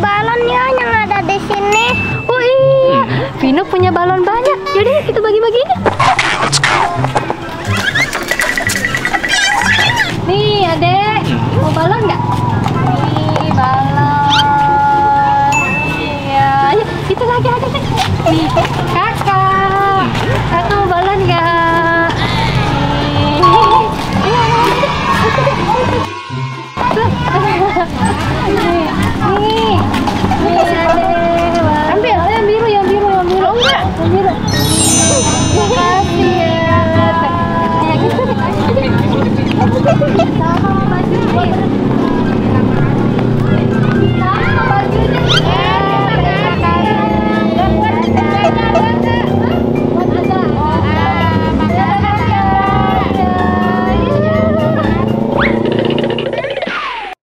balon ya yang ada di sini. Oh iya, Vino punya balon banyak. Yaudah kita bagi-baginya. Nih adek, mau balon nggak? Nih balon. Iya, ayo kita lagi ada nih. Nih kakak mau balon nggak? Nih, ambil yang biru, yang biru. Oh enggak, yang biru. Makasih ya. Ya gitu deh. Sama Mas.